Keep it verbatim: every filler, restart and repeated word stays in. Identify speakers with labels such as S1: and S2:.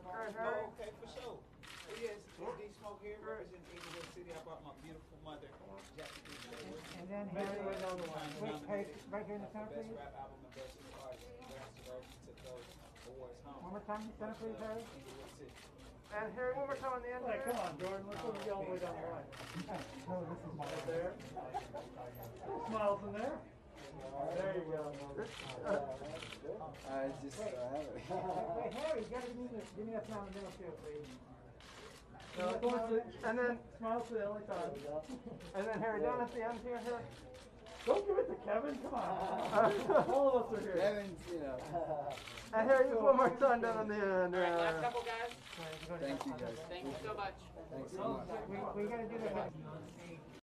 S1: Alright, Harry.
S2: Oh, okay, for sure. Well, yes, it's D Smoke here, representing Inglewood City. I brought my beautiful mother, Jackie B.
S1: And then Harry,
S2: Right down the line.
S1: wait, hey, right here in the center,
S2: Best
S1: please.
S2: rap album and best new artist. Congrats to those who took those awards home.
S1: One more time, center, please, Harry.
S2: Inglewood City.
S1: And Harry, one more time on the end.
S3: Hey, come on, Jordan. Let's let me get all the way down the line.
S1: No, this is my
S3: Right there. Smiles in there. There you go.
S4: I just
S1: Wait,
S4: uh, have it.
S1: wait, Harry, you gotta give me, the, give me that smile in the middle too, please.
S3: No, go on to,
S1: And then,
S3: smiles to the only time.
S1: and then Harry, down at the end here, here.
S3: Don't give it to Kevin. Come on. All of us are here.
S4: Kevin's, you know.
S1: And Harry, just one more time down on the end.
S5: All right, last
S1: Uh,
S5: couple guys.
S4: Thank you guys.
S5: Thank you so much.
S4: Thanks so much.
S1: we, we gotta do that.